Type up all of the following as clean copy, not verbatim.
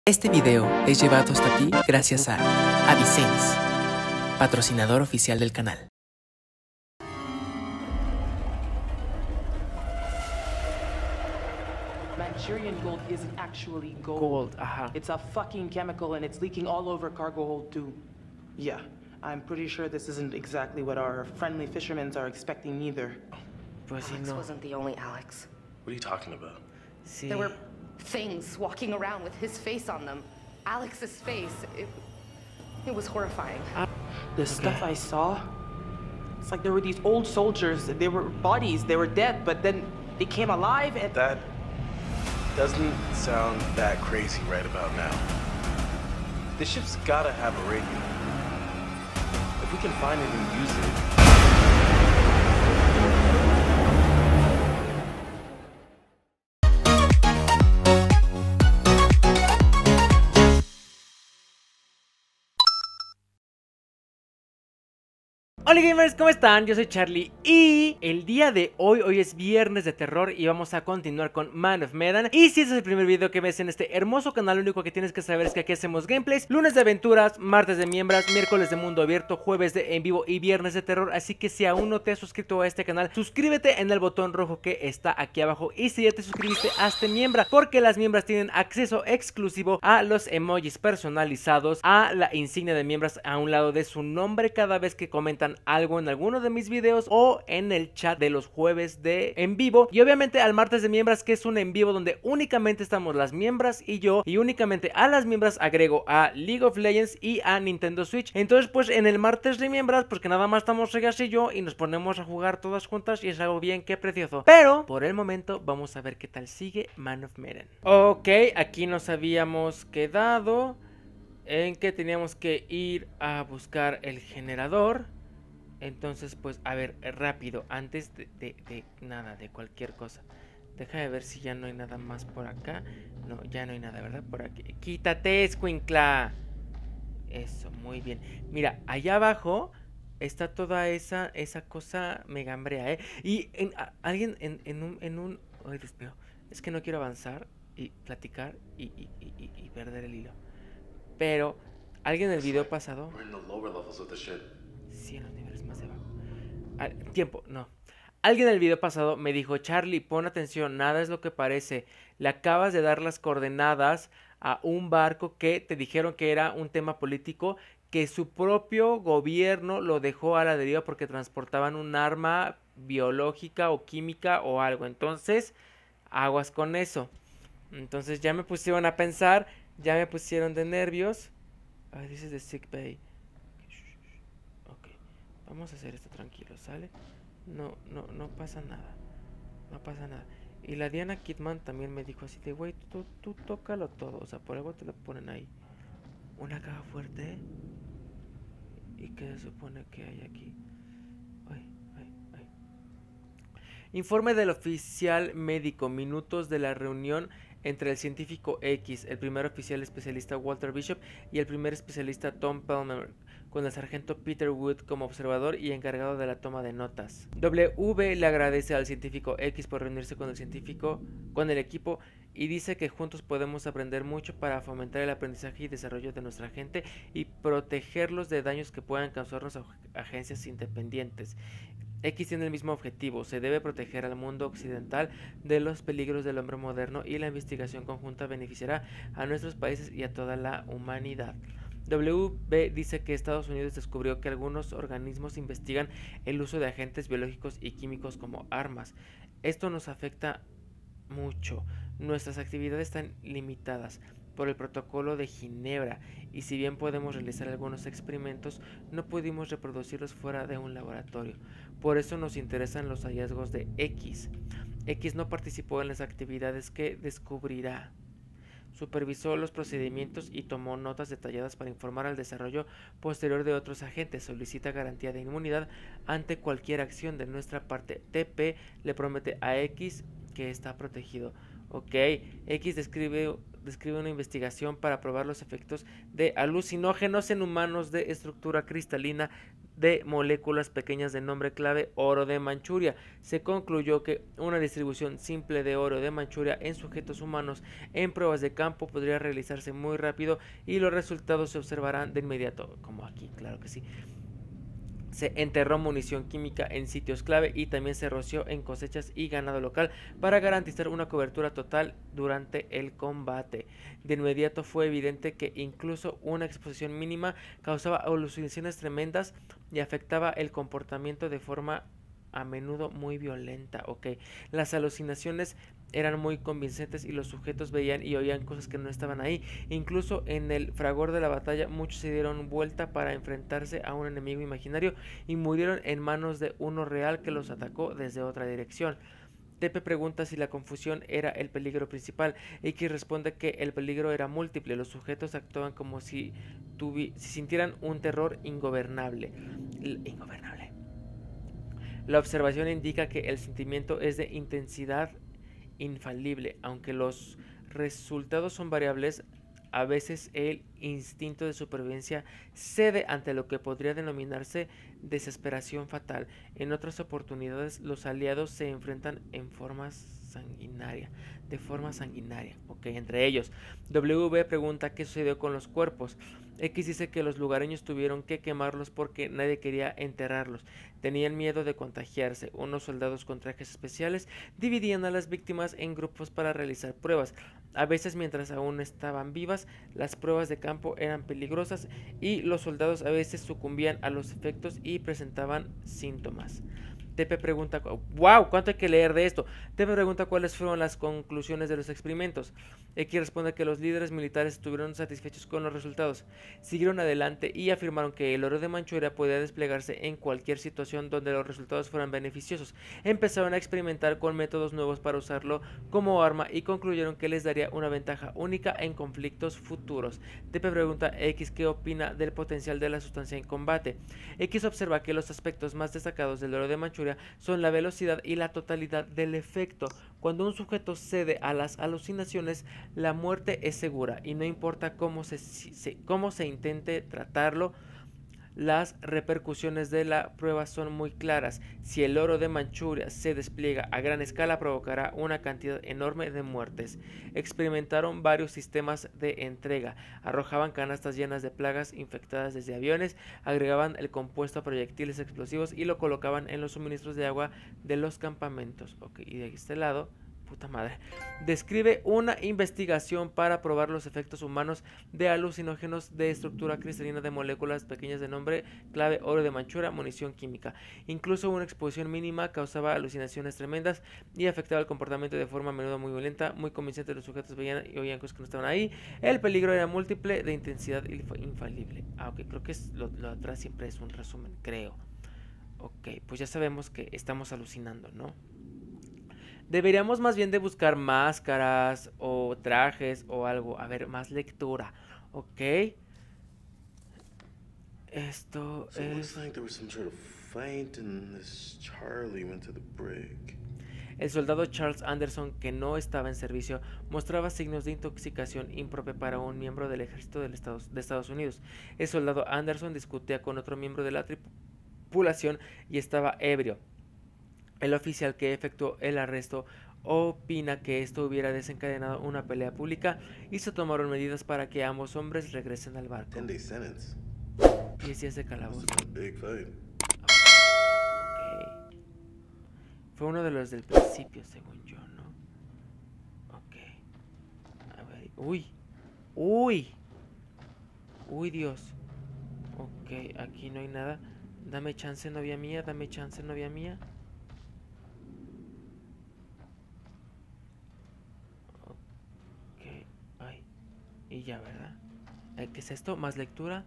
Este video es llevado hasta ti gracias a AdSense, patrocinador oficial del canal. Manchurian gold isn't actually gold. Gold, ajá. It's a fucking chemical and it's leaking all over cargo hold too. Yeah, I'm pretty sure this isn't exactly what our friendly fishermen are expecting either. Pues sí, Alex no. wasn't the only Alex. What are you talking about? Sí. There were things walking around with his face on them. Alex's face. It was horrifying. The stuff I saw, it's like there were these old soldiers. They were bodies. They were dead, but then they came alive and... That doesn't sound that crazy right about now. This ship's gotta have a radio. If we can find it and use it... Hola gamers, ¿cómo están? Yo soy Charlie y el día de hoy es viernes de terror y vamos a continuar con Man of Medan. Y si este es el primer video que ves en este hermoso canal, lo único que tienes que saber es que aquí hacemos gameplays, lunes de aventuras, martes de miembros, miércoles de mundo abierto, jueves de en vivo y viernes de terror. Así que si aún no te has suscrito a este canal, suscríbete en el botón rojo que está aquí abajo. Y si ya te suscribiste, hazte miembro, porque las miembros tienen acceso exclusivo a los emojis personalizados, a la insignia de miembros a un lado de su nombre cada vez que comentan algo en alguno de mis videos o en el chat de los jueves de en vivo, y obviamente al martes de miembros, que es un en vivo donde únicamente estamos las miembros y yo, y únicamente a las miembros agrego a League of Legends y a Nintendo Switch. Entonces pues en el martes de miembros, pues que nada más estamos ellas y yo y nos ponemos a jugar todas juntas y es algo bien que precioso. Pero por el momento vamos a ver qué tal sigue Man of Medan. Ok, aquí nos habíamos quedado en que teníamos que ir a buscar el generador. Entonces, pues, a ver, rápido, antes de nada, de cualquier cosa. Deja de ver si ya no hay nada más por acá. No, ya no hay nada, ¿verdad? Por aquí. ¡Quítate, escuincla! Eso, muy bien. Mira, allá abajo está toda esa cosa megambrea, ¿eh? Y alguien en un... Ay, Dios mío. Es que no quiero avanzar y platicar y perder el hilo. Pero, alguien en el video pasado... Sí, en los niveles más de abajo. Tiempo, no. Alguien en el video pasado me dijo: Charlie, pon atención, nada es lo que parece. Le acabas de dar las coordenadas a un barco que te dijeron que era un tema político, que su propio gobierno lo dejó a la deriva porque transportaban un arma biológica o química o algo. Entonces, aguas con eso. Entonces ya me pusieron a pensar, ya me pusieron de nervios. Ay, dices de sick bay. Vamos a hacer esto tranquilo, ¿sale? No pasa nada. No pasa nada. Y la Diana Kidman también me dijo así de, güey, tú tócalo todo. O sea, por algo te lo ponen ahí. Una caja fuerte. ¿Y qué se supone que hay aquí? Ay. Informe del oficial médico. Minutos de la reunión entre el científico X, el primer oficial especialista Walter Bishop y el primer especialista Tom Palmer, con el sargento Peter Wood como observador y encargado de la toma de notas. W le agradece al científico X por reunirse con el equipo y dice que juntos podemos aprender mucho para fomentar el aprendizaje y desarrollo de nuestra gente y protegerlos de daños que puedan causarnos a agencias independientes. X tiene el mismo objetivo: se debe proteger al mundo occidental de los peligros del hombre moderno y la investigación conjunta beneficiará a nuestros países y a toda la humanidad. WB dice que Estados Unidos descubrió que algunos organismos investigan el uso de agentes biológicos y químicos como armas. Esto nos afecta mucho. Nuestras actividades están limitadas por el protocolo de Ginebra y si bien podemos realizar algunos experimentos, no pudimos reproducirlos fuera de un laboratorio. Por eso nos interesan los hallazgos de X. X no participó en las actividades que descubrirá. Supervisó los procedimientos y tomó notas detalladas para informar al desarrollo posterior de otros agentes. Solicita garantía de inmunidad ante cualquier acción de nuestra parte. TP le promete a X que está protegido. Ok, X describe describe una investigación para probar los efectos de alucinógenos en humanos de estructura cristalina de moléculas pequeñas de nombre clave oro de Manchuria. Se concluyó que una distribución simple de oro de Manchuria en sujetos humanos en pruebas de campo podría realizarse muy rápido y los resultados se observarán de inmediato, como aquí, claro que sí. Se enterró munición química en sitios clave y también se roció en cosechas y ganado local para garantizar una cobertura total durante el combate. De inmediato fue evidente que incluso una exposición mínima causaba alucinaciones tremendas y afectaba el comportamiento de forma a menudo muy violenta. Las alucinaciones eran muy convincentes y los sujetos veían y oían cosas que no estaban ahí. Incluso en el fragor de la batalla muchos se dieron vuelta para enfrentarse a un enemigo imaginario y murieron en manos de uno real que los atacó desde otra dirección. Tepe pregunta si la confusión era el peligro principal. X responde que el peligro era múltiple. Los sujetos actuaban como si sintieran un terror ingobernable. La observación indica que el sentimiento es de intensidad infalible, aunque los resultados son variables. A veces el instinto de supervivencia cede ante lo que podría denominarse desesperación fatal. En otras oportunidades los aliados se enfrentan de forma sanguinaria. Entre ellos, W pregunta qué sucedió con los cuerpos. X dice que los lugareños tuvieron que quemarlos porque nadie quería enterrarlos. Tenían miedo de contagiarse. Unos soldados con trajes especiales dividían a las víctimas en grupos para realizar pruebas. A veces, mientras aún estaban vivas, las pruebas de campo eran peligrosas y los soldados a veces sucumbían a los efectos y presentaban síntomas. Tepe pregunta, wow, ¿cuánto hay que leer de esto? Tepe pregunta cuáles fueron las conclusiones de los experimentos. X responde que los líderes militares estuvieron satisfechos con los resultados. Siguieron adelante y afirmaron que el oro de Manchuria podía desplegarse en cualquier situación donde los resultados fueran beneficiosos. Empezaron a experimentar con métodos nuevos para usarlo como arma y concluyeron que les daría una ventaja única en conflictos futuros. Tepe pregunta a X qué opina del potencial de la sustancia en combate. X observa que los aspectos más destacados del oro de Manchuria son la velocidad y la totalidad del efecto. Cuando un sujeto cede a las alucinaciones, la muerte es segura y no importa cómo se intente tratarlo. Las repercusiones de la prueba son muy claras. Si el oro de Manchuria se despliega a gran escala, provocará una cantidad enorme de muertes. Experimentaron varios sistemas de entrega. Arrojaban canastas llenas de plagas infectadas desde aviones, agregaban el compuesto a proyectiles explosivos y lo colocaban en los suministros de agua de los campamentos. Y de este lado, puta madre, describe una investigación para probar los efectos humanos de alucinógenos de estructura cristalina de moléculas pequeñas de nombre clave oro de Manchuria, munición química. Incluso una exposición mínima causaba alucinaciones tremendas y afectaba el comportamiento de forma a menudo muy violenta, muy convincente. Los sujetos veían y oían cosas que no estaban ahí. El peligro era múltiple, de intensidad infalible. Creo que lo atrás siempre es un resumen, creo. Pues ya sabemos que estamos alucinando, ¿no? Deberíamos más bien de buscar máscaras o trajes o algo. A ver, más lectura. Esto es... El soldado Charles Anderson, que no estaba en servicio, mostraba signos de intoxicación impropia para un miembro del ejército de Estados Unidos. El soldado Anderson discutía con otro miembro de la tripulación y estaba ebrio. El oficial que efectuó el arresto opina que esto hubiera desencadenado una pelea pública y se tomaron medidas para que ambos hombres regresen al barco. 10 días de calabozo. Fue uno de los del principio, según yo, ¿no? A ver. Uy, Dios. Aquí no hay nada. Dame chance, novia mía. Y ya, ¿verdad? ¿Qué es esto? ¿Más lectura?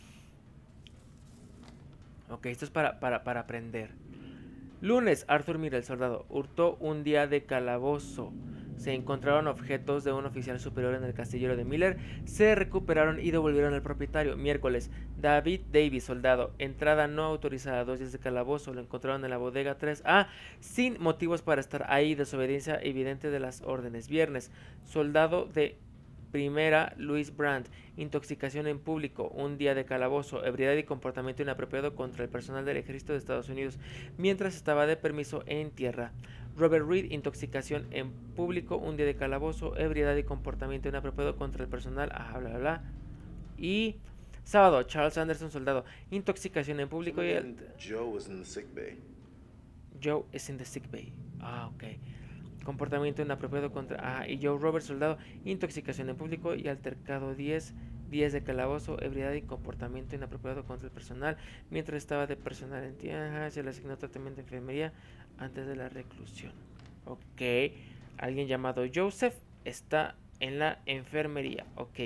Esto es para aprender. Lunes, Arthur Miller, el soldado, hurtó un día de calabozo. Se encontraron objetos de un oficial superior en el castillero de Miller. Se recuperaron y devolvieron al propietario. Miércoles, David Davis, soldado, entrada no autorizada, 2 días de calabozo. Lo encontraron en la bodega 3A sin motivos para estar ahí. Desobediencia evidente de las órdenes. Viernes, soldado de Primera, Louis Brandt, intoxicación en público, un día de calabozo, ebriedad y comportamiento inapropiado contra el personal del ejército de Estados Unidos mientras estaba de permiso en tierra. Robert Reed, intoxicación en público, un día de calabozo, ebriedad y comportamiento inapropiado contra el personal, bla bla bla. Y sábado, Charles Anderson, soldado, intoxicación en público y Joe was in the sick bay. Joe is in the sick bay. Ok. Comportamiento inapropiado contra... y Joe Robert, soldado, intoxicación en público y altercado 10 días de calabozo, ebriedad y comportamiento inapropiado contra el personal mientras estaba de personal en tierra. Se le asignó tratamiento de enfermería antes de la reclusión. Ok. Alguien llamado Joseph está en la enfermería. Ok.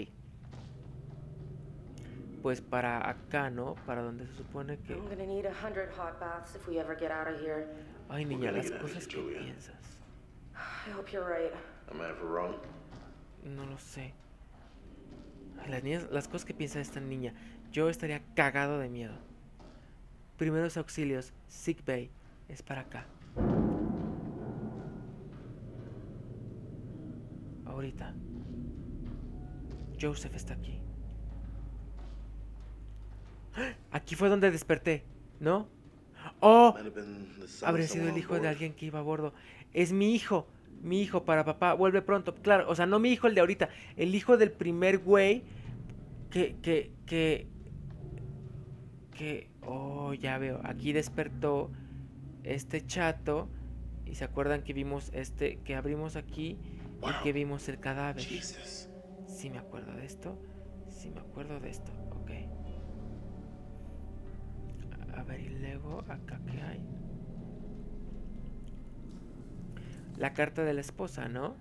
Pues para acá, ¿no? Para donde se supone que... I'm gonna need 100 hot baths if we ever get out of here. Ay, niña, We're gonna las get out of cosas here, que Julia. piensas. I hope you're right. Am I ever wrong? No lo sé. Ay, las cosas que piensa esta niña. Yo estaría cagado de miedo. Primeros auxilios, sick bay. Es para acá. Ahorita. Joseph está aquí. Aquí fue donde desperté, ¿no? ¡Oh! Might have been the son of Habría sido someone el on hijo de board. alguien que iba a bordo. Es mi hijo para papá, vuelve pronto. Claro, o sea, no mi hijo el de ahorita, el hijo del primer güey que... Oh, ya veo, aquí despertó este chato. Y se acuerdan que vimos que abrimos aquí y que vimos el cadáver. Jesus. Sí me acuerdo de esto, ok. A ver, y luego, acá qué hay. La carta de la esposa, ¿no?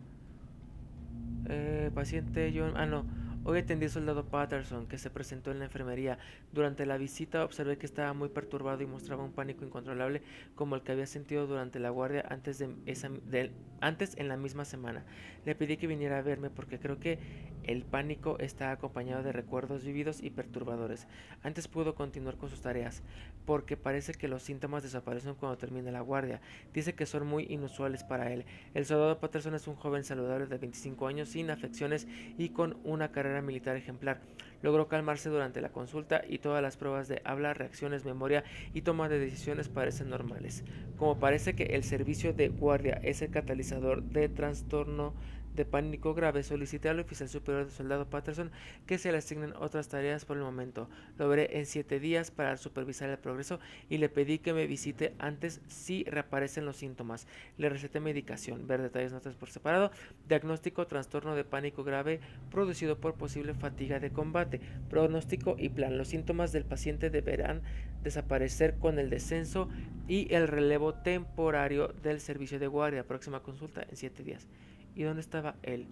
Paciente John... no. Hoy atendí al soldado Patterson, que se presentó en la enfermería. Durante la visita observé que estaba muy perturbado y mostraba un pánico incontrolable como el que había sentido durante la guardia antes en la misma semana. Le pedí que viniera a verme porque creo que el pánico está acompañado de recuerdos vividos y perturbadores. Antes pudo continuar con sus tareas, porque parece que los síntomas desaparecen cuando termina la guardia. Dice que son muy inusuales para él. El soldado Patterson es un joven saludable de 25 años, sin afecciones y con una carrera militar ejemplar. Logró calmarse durante la consulta y todas las pruebas de habla, reacciones, memoria y toma de decisiones parecen normales. Como parece que el servicio de guardia es el catalizador de trastorno de pánico grave, solicité al oficial superior del soldado Patterson que se le asignen otras tareas por el momento. Lo veré en 7 días para supervisar el progreso y le pedí que me visite antes si reaparecen los síntomas. Le receté medicación, ver detalles, notas por separado, diagnóstico, trastorno de pánico grave producido por posible fatiga de combate, pronóstico y plan. Los síntomas del paciente deberán desaparecer con el descenso y el relevo temporario del servicio de guardia. Próxima consulta en 7 días. ¿Y dónde estaba él?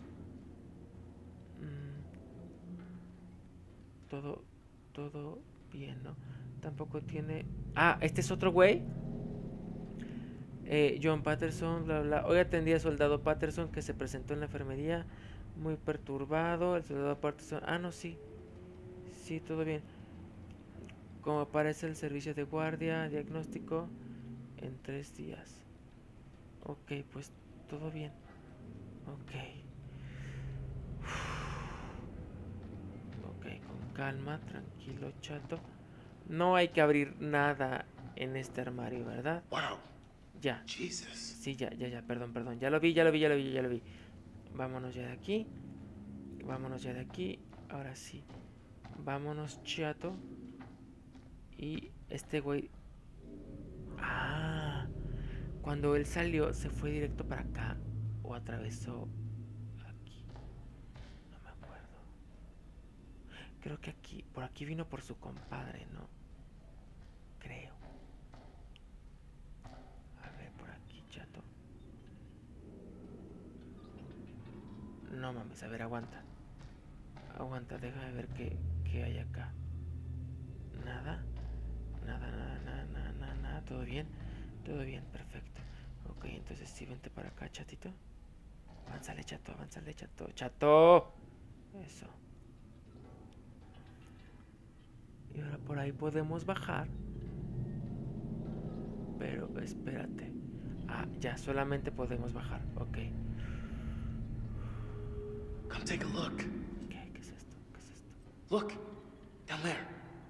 Todo bien, ¿no? Tampoco tiene... este es otro güey. John Patterson, bla, bla. Hoy atendí al soldado Patterson que se presentó en la enfermería. Muy perturbado. El soldado Patterson... no, sí. Sí, todo bien. Como aparece el servicio de guardia, diagnóstico en 3 días. Ok, pues todo bien. Ok, con calma, tranquilo, chato. No hay que abrir nada en este armario, ¿verdad? Wow. Ya. Jesus. Sí, ya, perdón. Ya lo vi. Vámonos ya de aquí. Ahora sí. Vámonos, chato. Y este güey... cuando él salió, se fue directo para acá. O atravesó aquí. No me acuerdo. Creo que por aquí vino por su compadre, ¿no? Creo. A ver, por aquí, chato. No mames, a ver, aguanta. Déjame ver qué hay acá. Nada. ¿Todo bien? Todo bien, perfecto. Ok, entonces sí, vente para acá, chatito. Avánzale, chato. Eso. Y ahora por ahí podemos bajar. Pero espérate. Ya, solamente podemos bajar. Ok. Come take a look. Look, down there.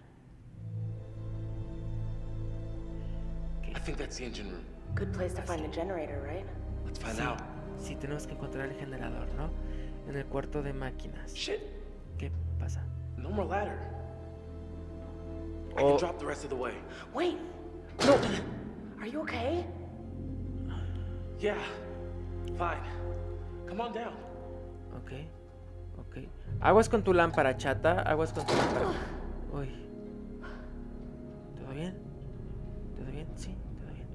¿Qué? I think that's the engine room. Good place to find a generator, right? Let's find Sí, out. sí, tenemos que encontrar el generador, ¿no? En el cuarto de máquinas. Shit, ¿Qué pasa? no more ladder. I Oh. can drop the rest of the way. Wait! No! Are you okay? Yeah, fine. Come on down. Ok, ok. Aguas con tu lámpara, chata. Aguas con tu lámpara. Uy. ¿Todo bien? ¿Todo bien? Sí, todo bien.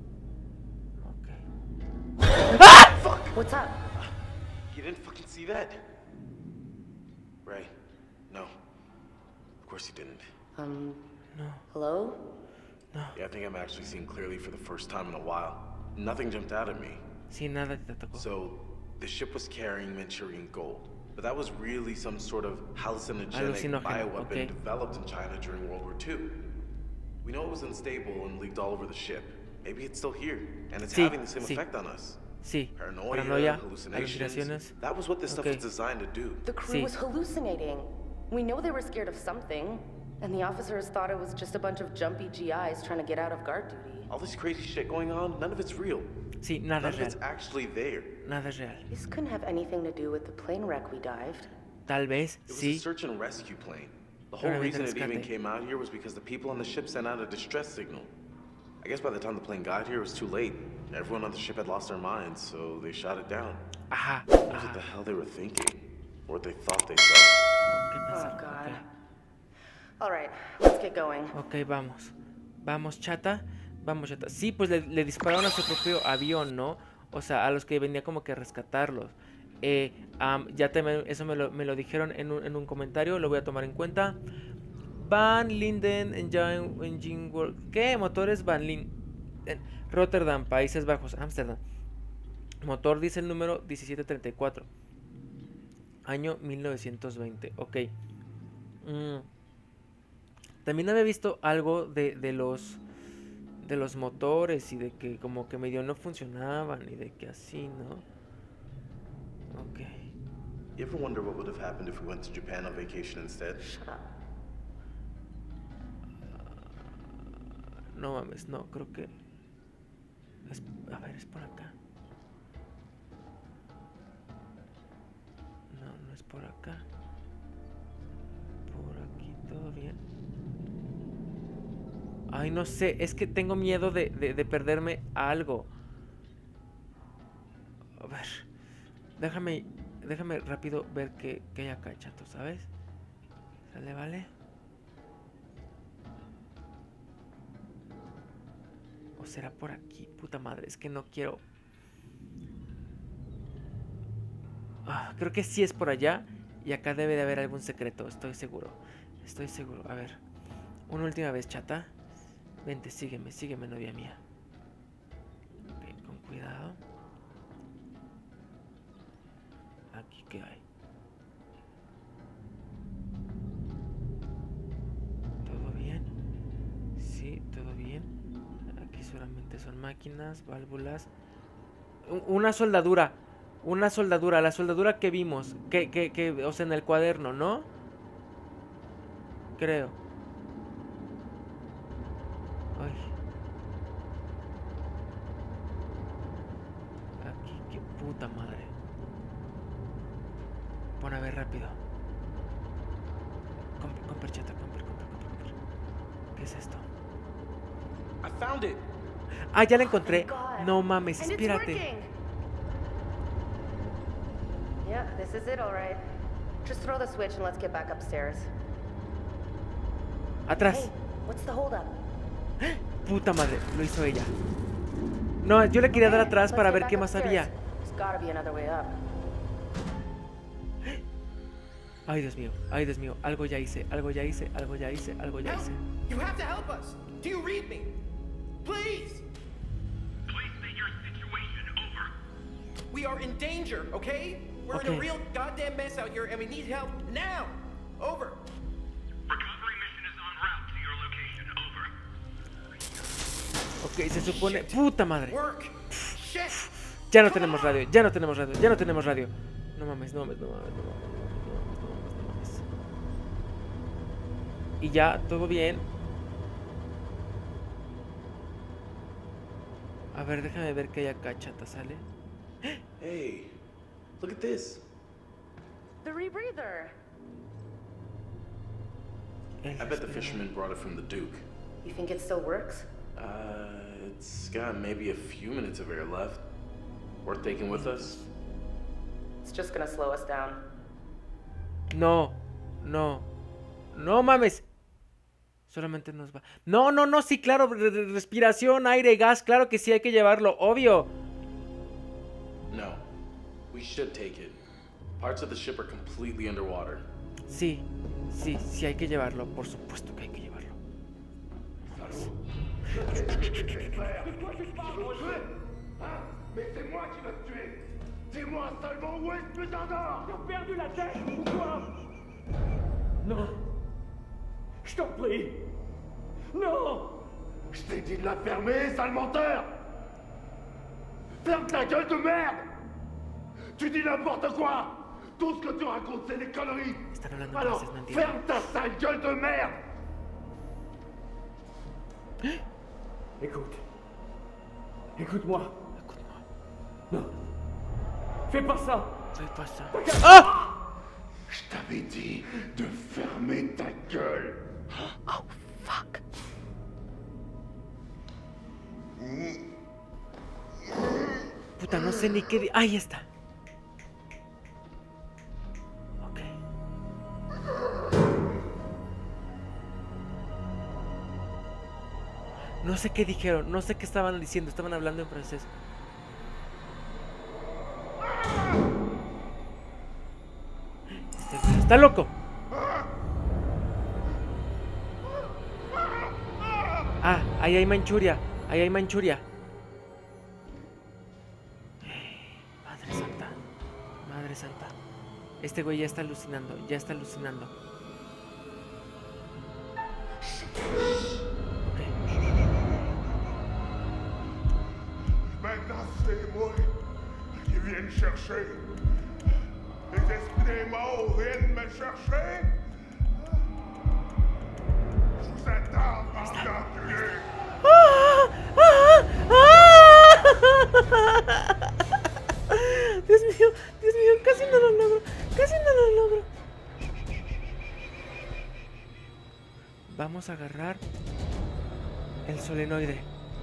Ok. What's up? You didn't fucking see that? Ray, no. Of course you didn't. No, Hello? Yeah, I think I'm actually seeing clearly for the first time in a while. Nothing jumped out at me. sí, nada te tocó. So, the ship was carrying Manchurian gold. But that was really some sort of hallucinogenic Alucinógeno, bioweapon okay. developed in China during World War II. We know it was unstable and leaked all over the ship. Maybe it's still here, and it's Sí, having the same sí. effect on us. Sí, Paranoia, hallucinaciones. hallucinations. That was what this stuff Okay. was designed to do. The crew Sí. was hallucinating. We know they were scared of something, and the officers thought it was just a bunch of jumpy GIs trying to get out of guard duty. All this crazy shit going on, none of it's real. Sí, None nada of es it's real. actually there. Nada es real. This couldn't have anything to do with the plane wreck we dived. Tal vez, It was a sí. search and rescue plane. The whole Claramente reason it even rescate. came out here was because the people on the ship sent out a distress signal. I guess by the time the plane got here, it was too late. Everyone on the ship had lost their minds, so they shot it down. Ajá. What the Ajá. hell they were thinking? Or what they thought they saw. ¿Qué Oh, pensaron? God. Ok. All right, let's get going. Ok, vamos. Vamos, chata. Vamos, chata. Sí, pues le dispararon a su propio avión, ¿no? O sea, a los que venía como que a rescatarlos. Ya eso me lo dijeron en un comentario. Lo voy a tomar en cuenta. Van Linden Engine World. ¿Qué? Motores Van Linden. Rotterdam, Países Bajos, Ámsterdam. Motor dice el número 1734. Año 1920. Ok. También había visto algo de los motores y de que como que medio no funcionaban y de que así, ¿no? Ok. You ever wonder what would have happened if we went to Japan on vacation instead? Shut up. No mames, no, creo que... a ver, es por acá. No, no es por acá. Por aquí, ¿todo bien? Ay, no sé, es que tengo miedo de perderme algo. A ver, déjame rápido ver qué hay acá, chato, ¿sabes? ¿Sale, vale? ¿O será por aquí? Puta madre, es que no quiero... creo que sí es por allá. Y acá debe de haber algún secreto, estoy seguro. Estoy seguro, a ver. Una última vez, chata. Vente, sígueme, novia mía. Ok, con cuidado. Aquí, ¿qué hay? ¿Todo bien? Sí, todo bien. Aquí solamente son máquinas, válvulas. Una soldadura. La soldadura que vimos. O sea, en el cuaderno, ¿no? Creo. Ay. Aquí, qué puta madre. Pon a ver rápido. Compre, chata, compre. ¿Qué es esto? I found it! Ah, ya la encontré. God. No mames, And it's espérate. working. Yeah, this is it, all right. Just throw the switch and let's get back upstairs. Atrás. Hey, what's the holdup? Puta madre, lo hizo ella. No, yo le quería dar Okay, atrás let's para get ver back qué más upstairs. había. There's gotta be another way up. Ay, Dios mío. Algo ya hice. Help! You have to help us! Do you read me? Please! Please state your situation, over. We are in danger, okay? We're in Okay. a real goddamn mess out here and we need help now! Over! Recovery mission is en route to your location, over. Ok, se supone... Puta madre. Work! Shit! Ya no tenemos radio. No mames. Y ya, todo bien. A ver, déjame ver qué hay acá, chata, ¿sale? Hey, look at this. The rebreather. I bet the fisherman brought it from the Duke. You think it still works? It's got maybe a few minutes of air left. Worth taking with us? It's just gonna slow us down. No, no, no mames. Solamente nos va. No, no, no, sí, claro, respiración, aire, gas, claro que sí hay que llevarlo, obvio. No, we should take it. Parts of the ship are completely underwater. Sí, sí, sí hay que llevarlo, por supuesto que hay que llevarlo. Mais c'est moi qui l'ai tué. C'est moi seulement. Où est-ce que t'as perdu la tête ou quoi? Non. Je t'en prie. Non. Je t'ai dit de la fermer, sale menteur. Ferme ta gueule de merde. Tu dis n'importe quoi. Tout ce que tu racontes, c'est des conneries. Alors, ferme ta sale gueule de merde. Écoute. Écoute-moi. Non. Fais pas ça. Fais pas ça. Ah! Je t'avais dit de fermer ta gueule. Oh, fuck. Puta, no sé ni qué... Ahí está. Ok. No sé qué dijeron, no sé qué estaban diciendo, estaban hablando en francés. Este güey está loco. Ah, ahí hay Manchuria, ahí hay Manchuria. Madre santa, madre santa. Este güey ya está alucinando, ya está alucinando. Maintenant, c'est moi qui viens me chercher. Les esprits des morts viennent me chercher. Je vous attends, bande d'enculés. Dios mío, casi no lo logro, casi no lo logro. Vamos a agarrar el solenoide.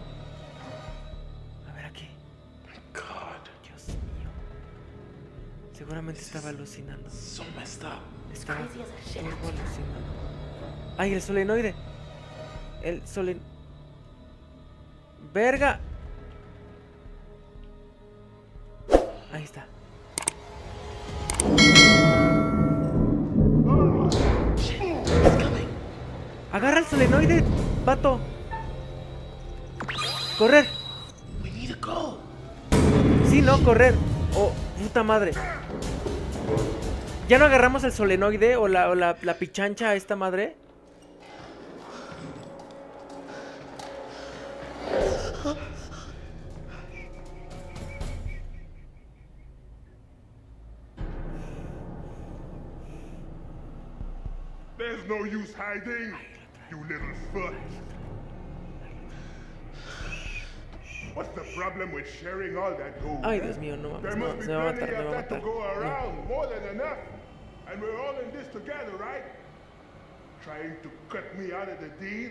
A ver aquí. Dios mío. Seguramente estaba alucinando. So messed up. Estaba turbo alucinando. ¡Ay, el solenoide! El solenoide. ¡Verga! Ahí está. Agarra el solenoide, vato. Correr. We need to go. Sí, no, correr. Oh, puta madre. ¿Ya no agarramos el solenoide o la pichancha a esta madre? There's no use hiding, you little foot. What's the problem with sharing all that gold? Ay, Dios mío, no mames, no, se me va a matar, me va a matar. No. More than enough. And we're all in this together, right? Trying to cut me out of the deal?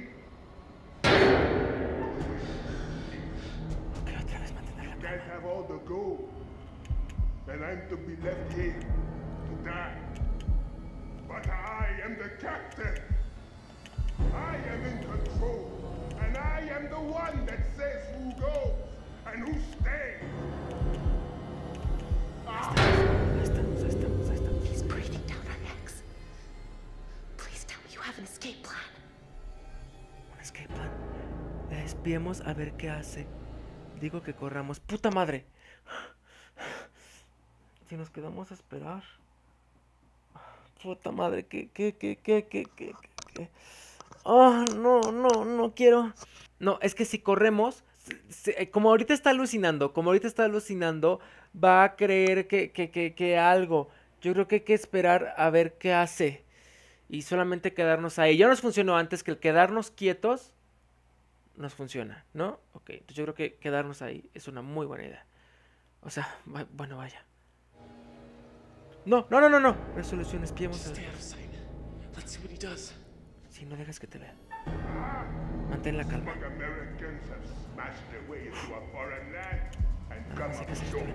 Ok, otra vez mantener la You guys have all the gold. And I'm to be left here to die. But I am the captain. I am in control. And I am the one that says who goes and who stays. Ahí estamos, ahí estamos, ahí estamos. He's breathing down our necks. Please tell me you have an escape plan. Un escape plan. Espiemos a ver qué hace. Digo que corramos. ¡Puta madre! Si nos quedamos a esperar. Puta madre, ¿qué? Oh, no quiero. No, es que si corremos, como ahorita está alucinando, va a creer que algo. Yo creo que hay que esperar a ver qué hace. y solamente quedarnos ahí. Ya nos funcionó antes que el quedarnos quietos nos funciona, ¿no? Ok, entonces yo creo que quedarnos ahí es una muy buena idea. O sea, bueno, vaya. No. Resolución, espiemos a... Sí, no dejes que te vea. Mantén la calma. No sé qué hacer esto bien.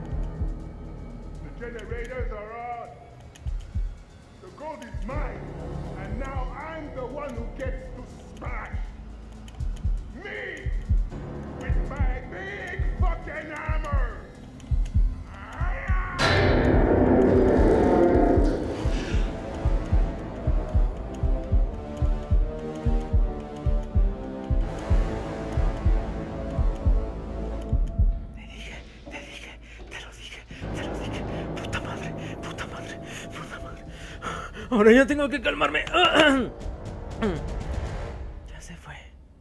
The generators are on. The gold is mine, and now I'm the one who gets to smash. Me! With my big fucking hammer! Ahora yo tengo que calmarme. Ya se fue.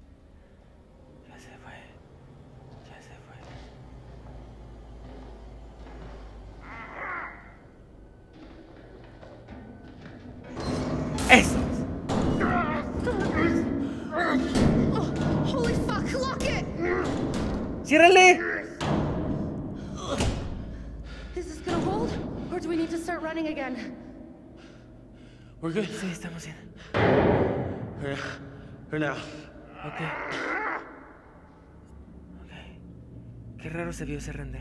Eso. Holy fuck, lock it! ¡Ciérrale! Is this gonna hold? Or do we need to start running again? We're good. Sí, estamos bien. For now. Ok. Qué raro se vio ese render.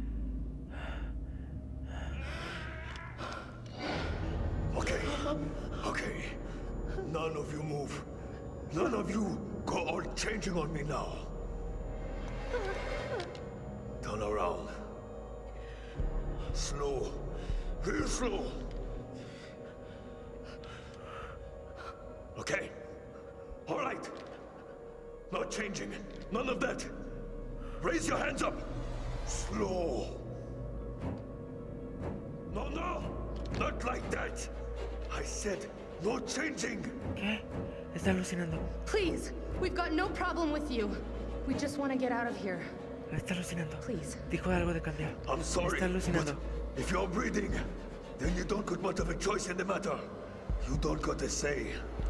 Okay. None of you move. None of you go all changing on me now. Turn around. Slow. Real slow. Okay. All right. Not changing. None of that. Raise your hands up. Slow. No. Not like that. I said no changing. ¿Qué? Está alucinando. Please, we've got no problem with you. We just want to get out of here. Está alucinando. Please. Dijo algo de cambiar. I'm sorry. Está alucinando. But if you're breathing, then you don't got much of a choice in the matter. You don't got a say.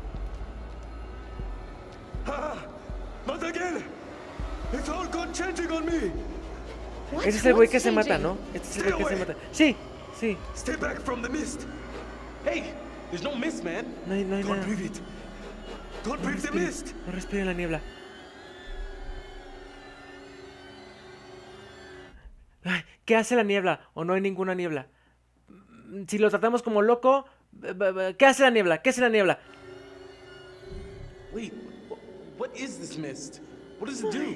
Not again! It's all gone changing on me! Ese es el güey que se mata, ¿no? Este es el güey que se mata. Sí. Stay back from the mist! Hey, there's no mist, man. No hay Don't nada. breathe it! Don't breathe the mist! No respire la niebla. Ay, ¿qué hace la niebla? ¿O no hay ninguna niebla? Si lo tratamos como loco, ¿qué hace la niebla? ¿Qué hace la niebla? Wait, what is this mist? What does it do?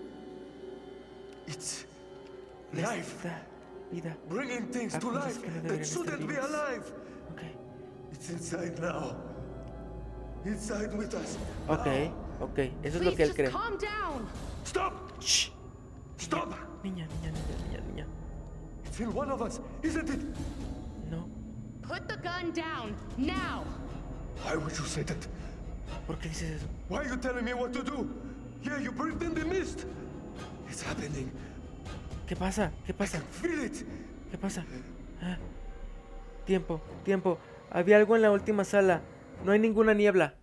It's life. Vida. Bringing things to life that shouldn't be alive. Okay. It's inside now. Inside with us. Ok. Eso es lo que él cree. Calm down. Stop! Shh. Stop! Niña. It's in one of us, isn't it? No. Put the gun down, now. Why would you say that? ¿Por qué dices eso? Why are you telling me what to do? Yeah, you breathed in the mist. It's happening. ¿Qué pasa? Feel it. ¿Qué pasa? Tiempo. Había algo en la última sala. No hay ninguna niebla.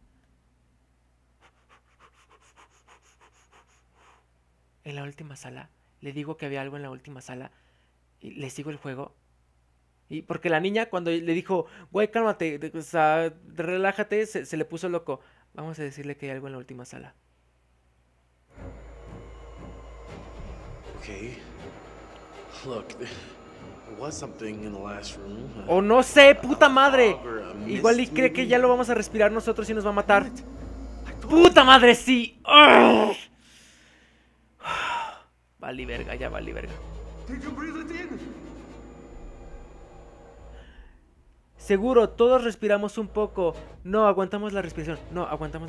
En la última sala. Le digo que había algo en la última sala. Y le sigo el juego. Y porque la niña cuando le dijo, güey, cálmate, o sea, relájate, se le puso loco. Vamos a decirle que hay algo en la última sala. Okay. Look, there was something in the last room. ¡Oh, no sé, puta madre! Igual y cree que ya lo vamos a respirar nosotros y nos va a matar. ¡Puta madre, sí! ¡Ugh! Vale verga, ya vale verga. Seguro, todos respiramos un poco. No, aguantamos la respiración. No,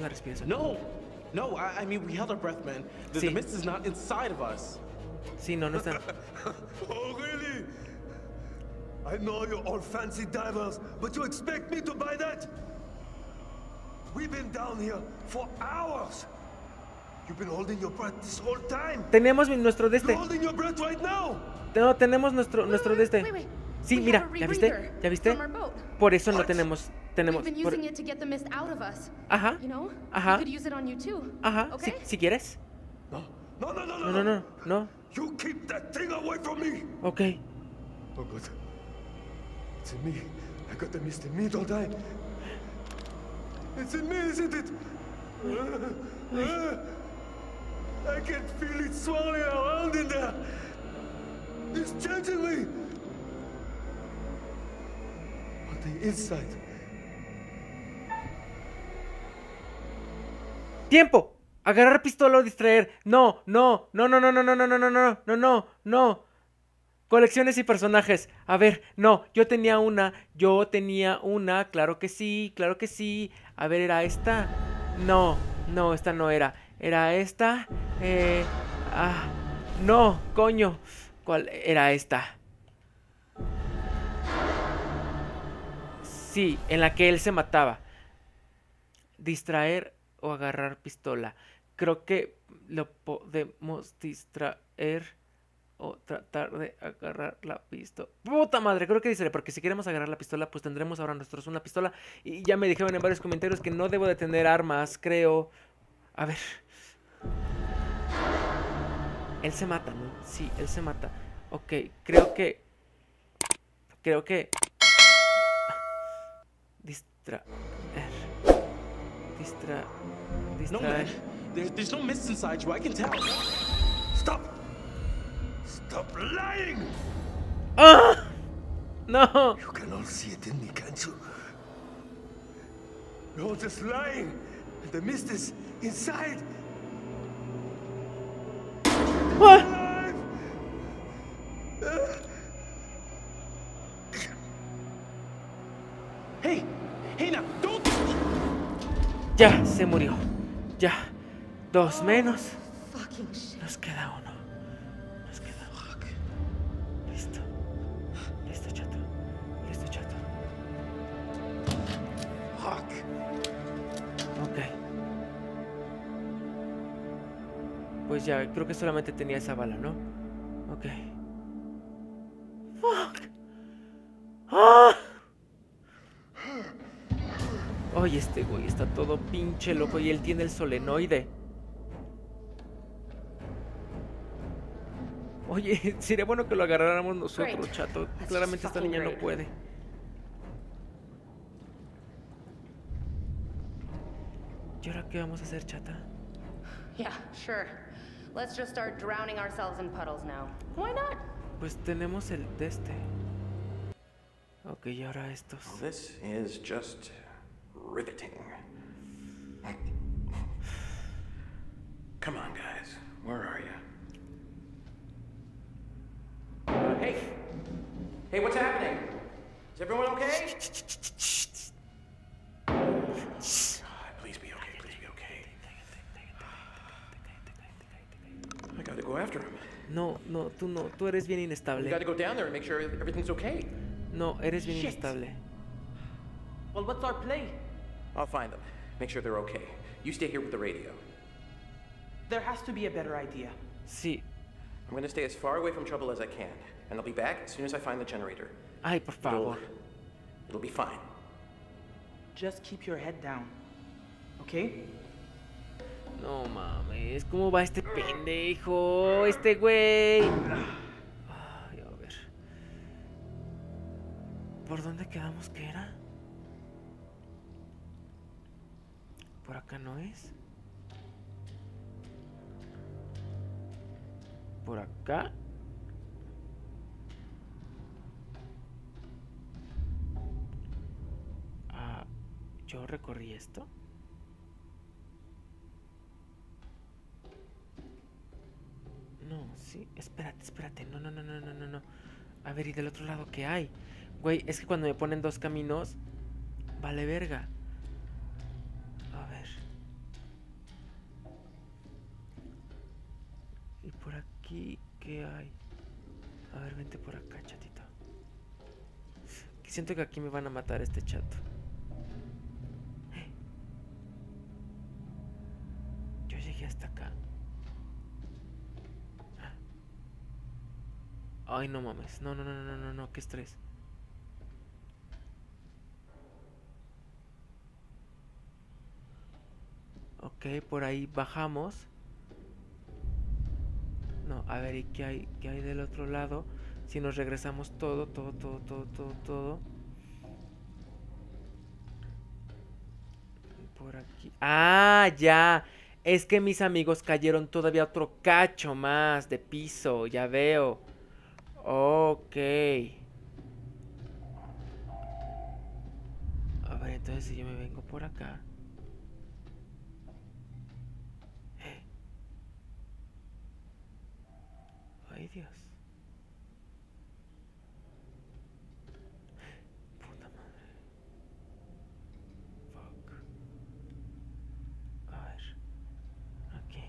I mean, we held our breath, man. The mist is not inside of us. Sí, no está. Oh, really? I know you're all fancy divers, but you expect me to buy that? We've been down here for hours. You've been holding your breath this whole time. Tenemos nuestro de este. You're holding your breath right now. No, tenemos nuestro de este. Wait. Sí, mira, ¿ya viste? Por eso no tenemos tenemos... We've been using it to get the mist out of us. Ajá. You know? Ajá. We could use it on you too. Ajá, Okay? si quieres. No, no, no, no, No, no, no, no. You keep that thing away from me. Ok. Oh God. It's in me. I got the mist in me, don't I? It's in me, isn't it? I can feel it swirling around in there. It's changing me. On the inside. ¡Tiempo! Agarrar pistola o distraer. No, no, no, no, no, no, no, no, no, no, no, no, no, no. Colecciones y personajes. A ver, no, yo tenía una, claro que sí, claro que sí. A ver, ¿era esta? No, no, esta no era. ¿Era esta? No, coño. ¿Cuál era esta? Sí, en la que él se mataba. Distraer o agarrar pistola. Creo que lo podemos distraer o tratar de agarrar la pistola. ¡Puta madre! Creo que distraer, porque si queremos agarrar la pistola, pues tendremos ahora nosotros una pistola. Y ya me dijeron en varios comentarios que no debo de tener armas, creo. A ver. Él se mata, ¿no? Sí, él se mata. Ok, creo que... Distraer. No, man. There's no mist inside you. I can tell. Stop! Stop lying! ¡Ah! ¡No! You can all see it in me, can't you? You're all just lying. And the mist is inside. ¡Ah! Alive! Hey! Hey, now, don't... Ya, se murió. Ya. 2 menos. Fucking shit. Nos queda uno. Nos queda uno. Listo. Listo, chato. Listo, chato. Fuck. Ok. Pues ya, creo que solamente tenía esa bala, ¿no? Ok. Fuck. ¡Ah! Oye, este güey está todo pinche loco y él tiene el solenoide. Oye, sería bueno que lo agarráramos nosotros, Great. chato. That's Claramente just esta niña no fucking puede. ¿Y ahora qué vamos a hacer, chata? Yeah, sure. Let's just start drowning ourselves in puddles now. Why not? Pues tenemos el de este. Ok, y ahora estos. This is just riveting. Come on, guys. Where are you? Hey! Hey, what's happening? Is everyone okay? God, please be okay. Please be okay. I gotta go after him. No, no, tú no. Tú eres bien We inestable. gotta go down there and make sure everything's okay. No, eres bien Shit. inestable. Well, what's our play? I'll find them. Make sure they're okay. You stay here with the radio. There has to be a better idea. Sí. I'm gonna stay as far away from trouble as I can, and I'll be back as soon as I find the generator. Ay, por favor. It'll be fine. Just keep your head down. Okay? No mames, ¿cómo va este pendejo? Este güey. Ay, a ver. ¿Por dónde quedamos que era? ¿Por acá no es? ¿Por acá? Ah, ¿yo recorrí esto? No, sí, espérate, no, no, no, no, no, no, no. A ver, ¿y del otro lado qué hay? Güey, es que cuando me ponen 2 caminos, vale verga. A ver. ¿Y por aquí qué hay? A ver, vente por acá, chatito. Siento que aquí me van a matar este chato. Yo llegué hasta acá. Ay, no mames. No, no, no, no, no, no, qué estrés. Ok, por ahí bajamos. No, a ver, ¿y qué hay del otro lado? Si nos regresamos todo. Por aquí. ¡Ah, ya! Es que mis amigos cayeron todavía otro cacho más de piso, ya veo. Ok. A ver, entonces si yo me vengo por acá. Ay, Dios. Puta madre. Fuck. A ver. Aquí.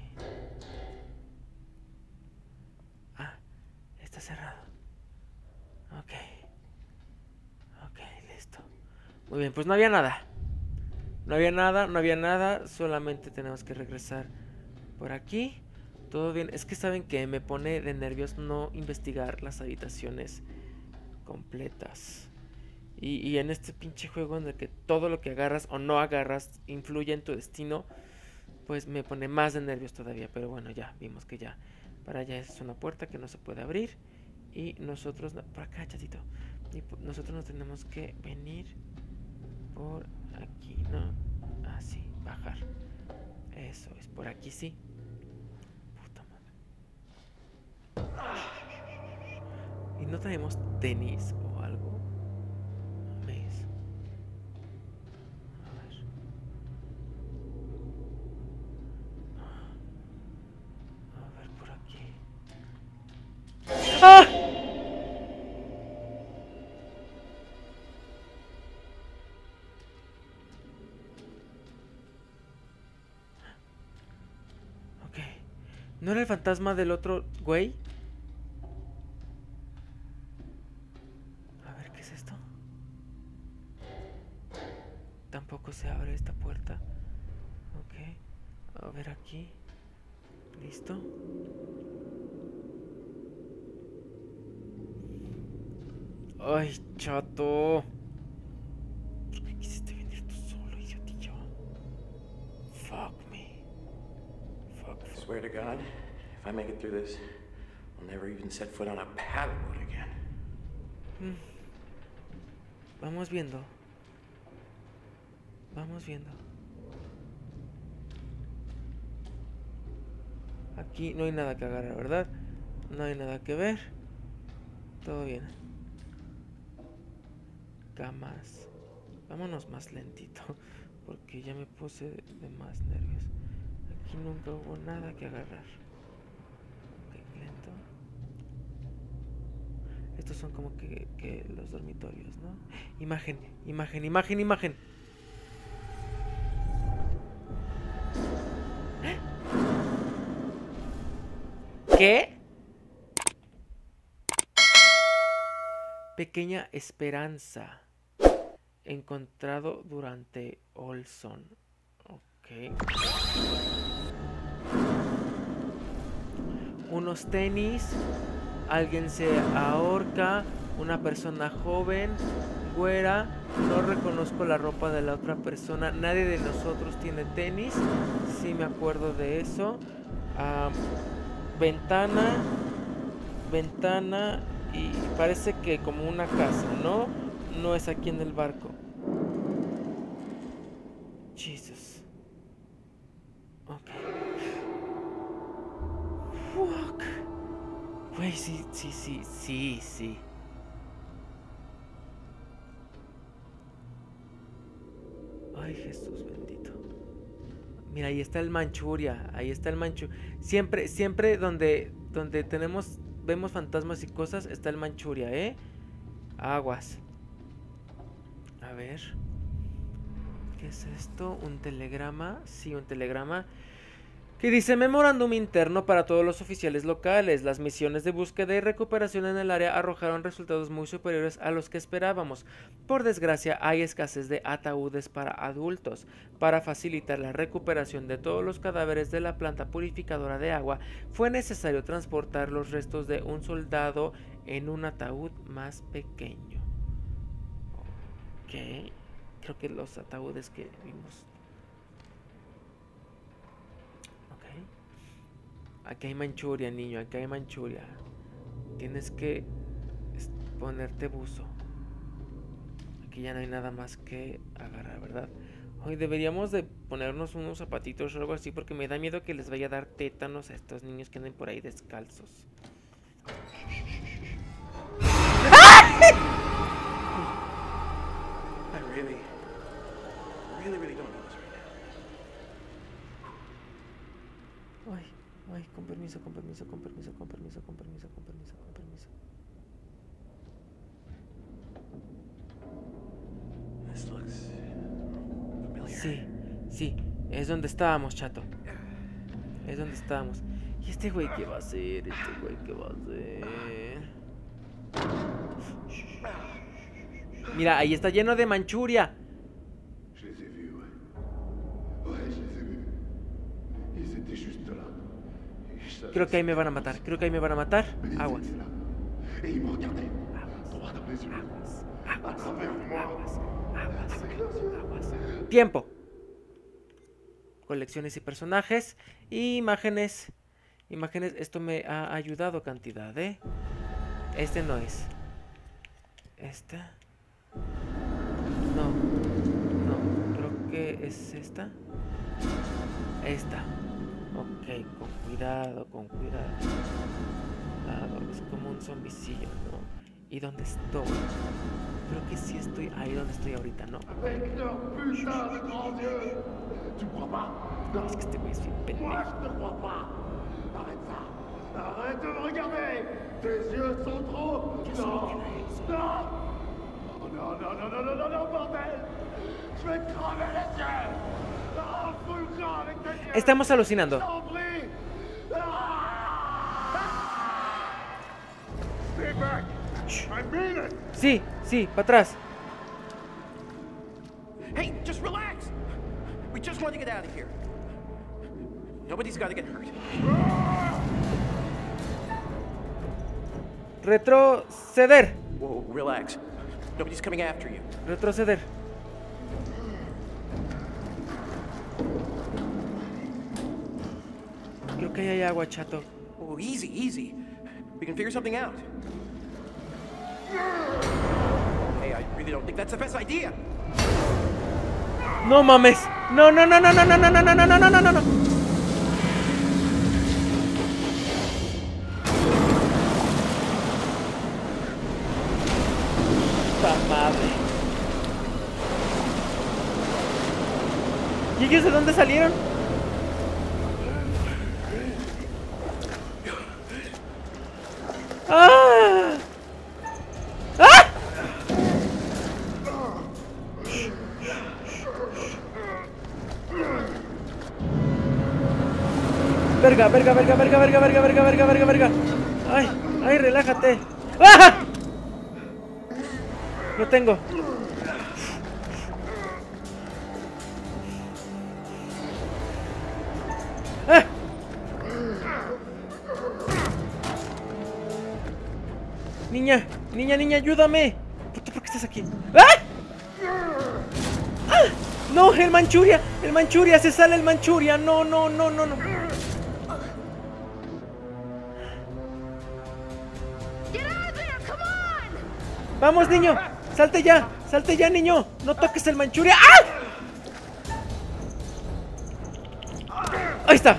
Ah, está cerrado. Ok. Ok, listo. Muy bien, pues no había nada. No había nada. Solamente tenemos que regresar por aquí. Todo bien. Es que saben que me pone de nervios no investigar las habitaciones completas. Y en este pinche juego en el que todo lo que agarras o no agarras influye en tu destino, pues me pone más de nervios todavía. Pero bueno, ya vimos que ya para allá es una puerta que no se puede abrir. Y nosotros, por acá, chatito. Y nosotros nos tenemos que venir por aquí, ¿no? Así, bajar. Eso es, por aquí sí. ¿Y no traemos tenis o algo? ¿Ves? A ver. A ver por aquí. ¡Ah! Ok. ¿No era el fantasma del otro güey? Tampoco se abre esta puerta. Ok. A ver aquí. ¿Listo? Ay, chato. ¿Por qué quisiste venir tú solo, idiotillo? Fuck me. Fuck. I swear to God, if I make it through this, I'll never even set foot on a paddleboat again. Vamos viendo. Vamos viendo. Aquí no hay nada que agarrar, ¿verdad? No hay nada que ver. Todo bien. Camas. Vámonos más lentito, porque ya me puse de más nervios. Aquí nunca hubo nada que agarrar. Ok, lento. Estos son como que los dormitorios, ¿no? Imagen. ¿Qué? Pequeña esperanza. Encontrado durante Olson. Ok. Unos tenis. Alguien se ahorca. Una persona joven. Güera. No reconozco la ropa de la otra persona. Nadie de nosotros tiene tenis. Sí me acuerdo de eso. Ventana y parece que como una casa, ¿no? No es aquí en el barco. Jesus. Ok. Fuck. Güey, sí. Ay, Jesús bendito. Mira, ahí está el Manchuria. Siempre donde vemos fantasmas y cosas, está el Manchuria, ¿eh? Aguas. A ver. ¿Qué es esto? ¿Un telegrama? Sí, un telegrama. Que dice: memorándum interno para todos los oficiales locales. Las misiones de búsqueda y recuperación en el área arrojaron resultados muy superiores a los que esperábamos. Por desgracia, hay escasez de ataúdes para adultos. Para facilitar la recuperación de todos los cadáveres de la planta purificadora de agua, fue necesario transportar los restos de un soldado en un ataúd más pequeño. Ok. Creo que los ataúdes que vimos. Aquí hay Manchuria, niño, aquí hay Manchuria. Tienes que ponerte buzo. Aquí ya no hay nada más que agarrar, ¿verdad? Hoy deberíamos de ponernos unos zapatitos o algo así, porque me da miedo que les vaya a dar tétanos a estos niños que anden por ahí descalzos. I really don't know this right now. Ay, con permiso. This looks familiar. Sí, es donde estábamos, chato. Es donde estábamos. ¿Y este güey qué va a hacer? Mira, ahí está lleno de Manchuria. Je les ai vus, ouais. Ouais, je les ai vus. Ils étaient juste là. Creo que ahí me van a matar. Aguas. Et ils me regardaient. Droit dans les yeux. À travers moi. Tiempo. Colecciones y personajes. Imágenes. Esto me ha ayudado cantidad, ¿eh? Este no es. ¿Esta? No, creo que es esta. Esta. Ok, con cuidado. Es como un zombicillo, ¿no? ¿Y dónde estoy? Creo que sí estoy ahí donde estoy ahorita, ¿no? Avec leurs putains de grands yeux. Tu crois pas? Non. Es que este güey es bien pendejo. Moi, je te crois pas. Arrête ça. Arrête de me regarder. Tes yeux sont trop. Non, bordel. Je vais te crever les yeux. Fous le camp avec tes yeux. Estamos alucinando. T'en prie. Stay back. I mean it. Sí, para atrás. Hey, just relax. We just want to get out of here. Nobody's got to get hurt. Retroceder. Whoa, relax. Nobody's coming after you. Retroceder. Creo que ahí hay agua, chato. Oh, easy. We can figure something out. Hey, I really don't think that's the best idea. No mames. No. Puta madre. ¿Y ellos de dónde salieron? ¡Ah! ¡Ah! Verga. Ay, relájate. ¡Ah! Lo tengo. ¡Ah! Niña, ayúdame. ¿Por qué estás aquí? ¡Ah! ¡Ah! No, el Manchuria, se sale el Manchuria. No. Vamos, niño, salte ya, niño. No toques el Manchuria. ¡Ah! Ahí está.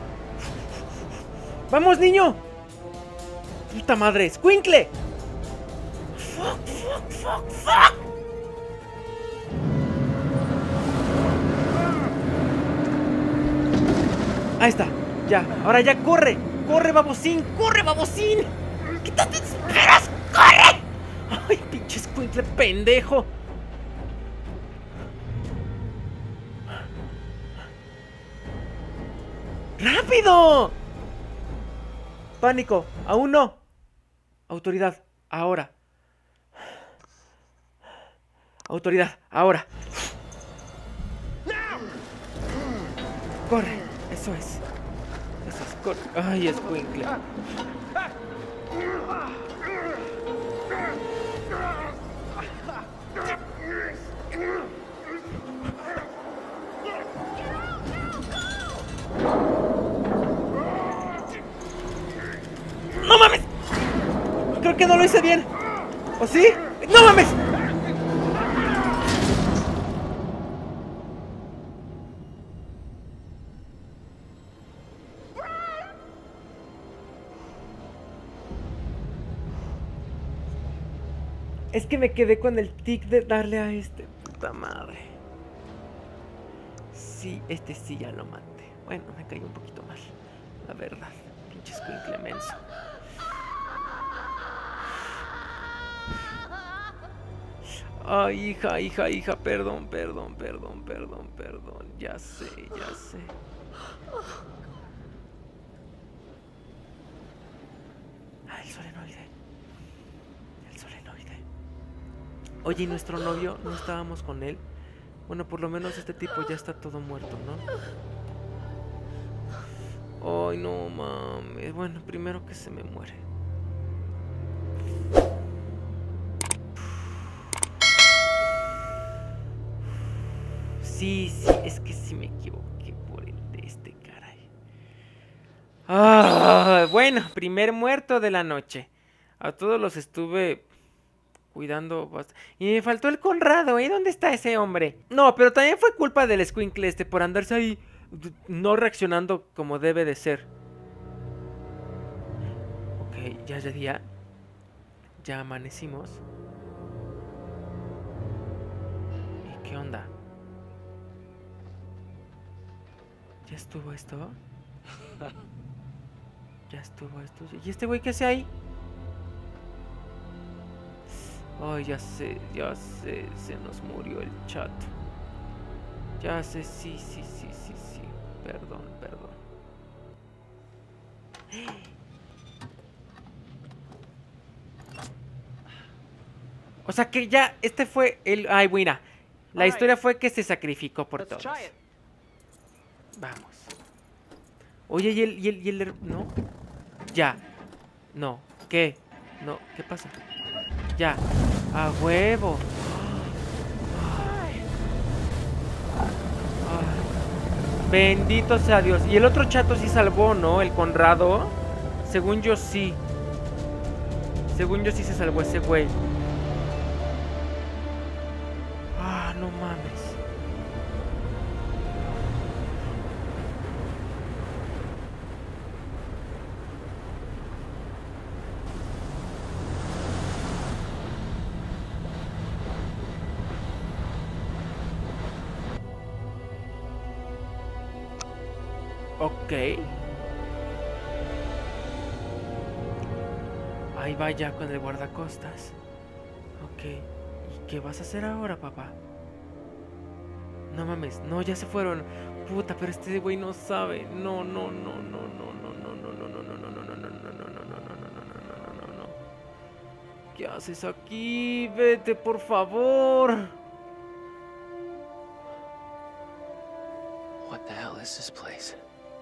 Vamos, niño. Puta madre, escuincle. Fuck. Ahí está, ya, ahora ya corre, babosín. ¿Qué te esperas? ¡Corre! Ay, pinche escuincle pendejo. ¡Rápido! Pánico, aún no. Autoridad, ahora. Corre, eso es, corre. Ay, escuincle. que no lo hice bien. ¿O sí? ¡No mames! Es que me quedé con el tic de darle a este. Puta madre. Sí, este sí ya lo maté. Bueno, me cayó un poquito mal, la verdad. Pinche escuincle menso. Ay, hija, perdón. Ya sé. Ah, el solenoide. Oye, ¿y nuestro novio? ¿No estábamos con él? Bueno, por lo menos este tipo ya está todo muerto, ¿no? Ay, no mames. Bueno, primero que se me muere. Sí, es que sí me equivoqué por el de este, caray. Ah, bueno, primer muerto de la noche. A todos los estuve cuidando bastante. Y me faltó el Conrado, ¿eh? ¿Dónde está ese hombre? No, pero también fue culpa del escuincle este por andarse ahí no reaccionando como debe de ser. Ok, ya es día. Ya amanecimos. ¿Y qué onda? ¿Ya estuvo esto? ¿Y este güey qué hace ahí? Ay, ya sé, se nos murió el chato. Ya sé, sí. Perdón. O sea que ya, este fue el... Ay, buena. La historia fue que se sacrificó por todos. Vamos. Oye, ¿y el... ¿No? Ya. No. ¿Qué? No, ¿qué pasa? Ya. A huevo. Bendito sea Dios. Y el otro chato sí salvó, ¿no? El Conrado. Según yo sí. Según yo sí se salvó ese güey. Ah, no mames. Ok. Ahí va ya con el guardacostas. Ok. ¿Y qué vas a hacer ahora, papá? No mames. No, ya se fueron. Puta, pero este güey no sabe. No. ¿Qué haces aquí? Vete, por favor. What the hell is this place?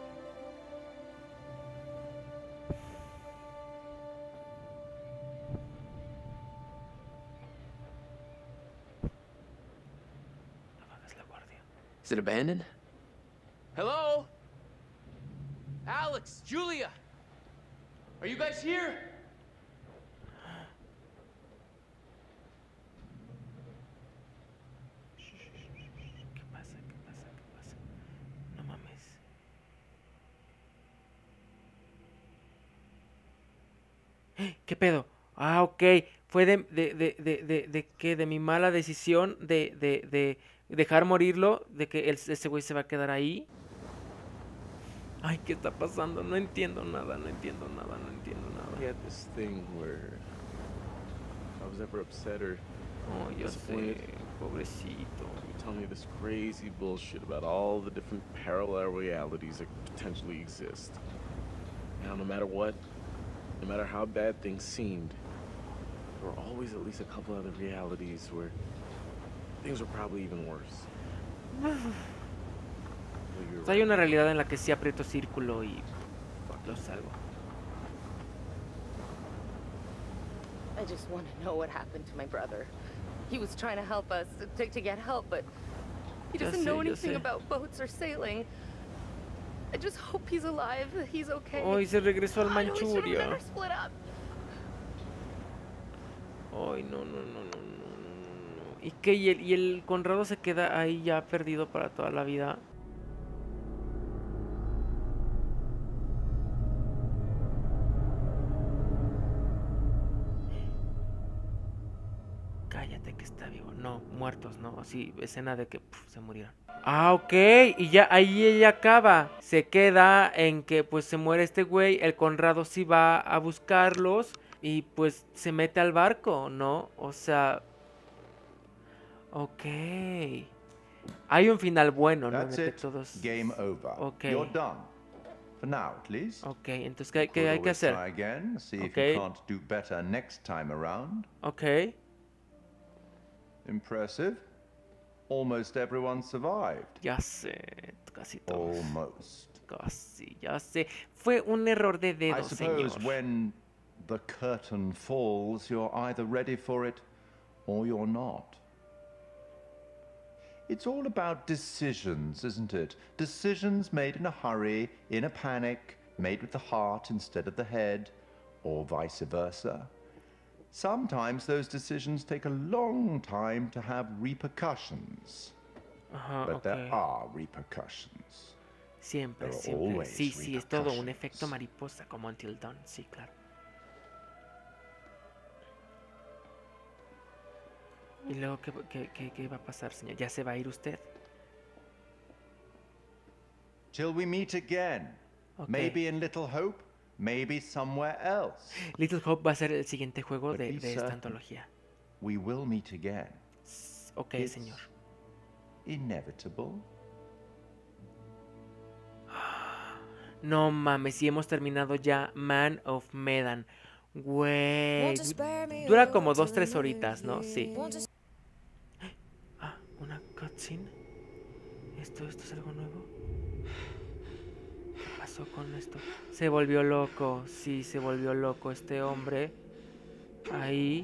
Is it abandoned? Hello? Alex, Julia! Are you guys here? ¿Qué pasa? No mames. ¿Qué pedo? Ah, ok. Fue de que de mi mala decisión de dejar morirlo, de que ese güey se va a quedar ahí. Ay, ¿qué está pasando? No entiendo nada. He had this thing where I was ever upset or Oh, yo sé, pobrecito. you tell me this crazy bullshit about all the different parallel realities that potentially exist. Now, no matter what, no matter how bad things seemed, there were always at least a couple other realities where things were probably even worse. O sea, hay una realidad en la que sí aprieto círculo y lo salvo. I just want to know what happened to my brother. He was trying to help us, to get help, but he doesn't know anything about boats or sailing. I just hope he's alive, he's okay. Hoy se regresó al I know we should have Manchuria. never split up. Ay, no. ¿Y qué? ¿Y el Conrado se queda ahí ya perdido para toda la vida? Cállate que está vivo. No, muertos, ¿no? Así, escena de que se murieron. Ah, ok. Y ya ahí ella acaba. Se queda en que pues se muere este güey. El Conrado sí va a buscarlos. Y pues se mete al barco, ¿no? O sea... Ok. Hay un final bueno, ¿no? De todos... Game over. Ok. You're done. For now, at least. Ok, entonces ¿qué hay que hacer? Try again, see if you can't do better next time around. Ok. Impressive. Almost everyone survived. Ya sé, casi todos. Almost. Casi, ya sé. Fue un error de dedo, I suppose señor. when the curtain falls, you're either ready for it or you're not. It's all about decisions, isn't it? Decisions made in a hurry, in a panic, made with the heart instead of the head, or vice versa. Sometimes those decisions take a long time to have repercussions. But there are repercussions. Siempre. Sí, es todo un efecto mariposa como Until Dawn, sí, claro. ¿Y luego qué va a pasar, señor? ¿Ya se va a ir usted? Till we meet again. Maybe in Little Hope, maybe somewhere else. Little Hope va a ser el siguiente juego de esta antología. We will meet again. Ok, señor. Inevitable. No mames, si hemos terminado ya Man of Medan. Güey. Dura como 2-3 horitas, ¿no? Sí. Ah, una cutscene. ¿Esto es algo nuevo? ¿Qué pasó con esto? Se volvió loco. Sí, se volvió loco este hombre. Ahí.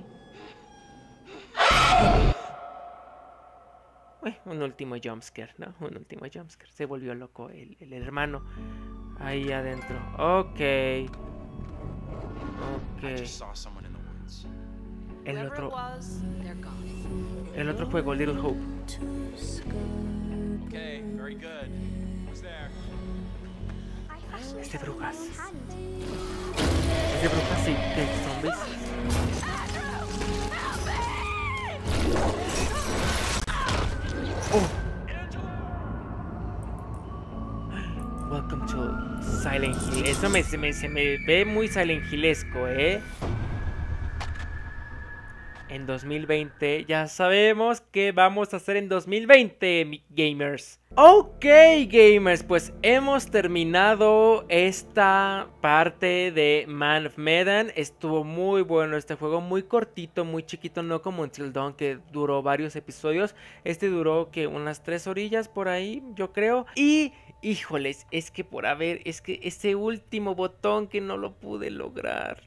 Un último jumpscare, ¿no? Un último jumpscare. Se volvió loco el hermano. Ahí adentro. Ok. El otro juego, Little Hope. Es de brujas. Es de brujas y de zombies. Welcome to Silent Hill. Eso se me ve muy Silent Hillesco, ¿eh? En 2020, ya sabemos qué vamos a hacer en 2020, gamers. Ok, gamers, pues hemos terminado esta parte de Man of Medan. Estuvo muy bueno este juego, muy cortito, muy chiquito, no como Until Dawn que duró varios episodios. Este duró que unas 3 orillas por ahí, yo creo. Y híjoles, es que ese último botón que no lo pude lograr.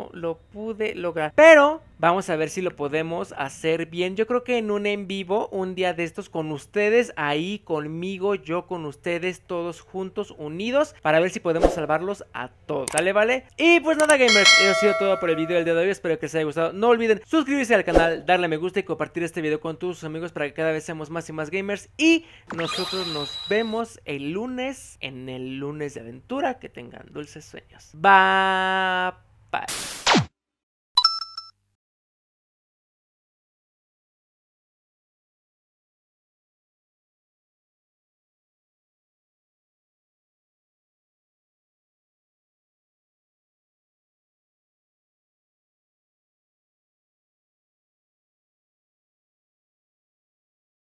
Pero vamos a ver si lo podemos hacer bien. Yo creo que en un en vivo, un día de estos con ustedes, ahí conmigo, yo con ustedes, todos juntos, unidos, para ver si podemos salvarlos a todos. ¿Sale, vale? Y pues nada, gamers, eso ha sido todo por el video del día de hoy. Espero que les haya gustado. No olviden suscribirse al canal, darle a me gusta y compartir este video con todos sus amigos para que cada vez seamos más y más gamers. Y nosotros nos vemos el lunes, en el lunes de aventura. Que tengan dulces sueños. Bye.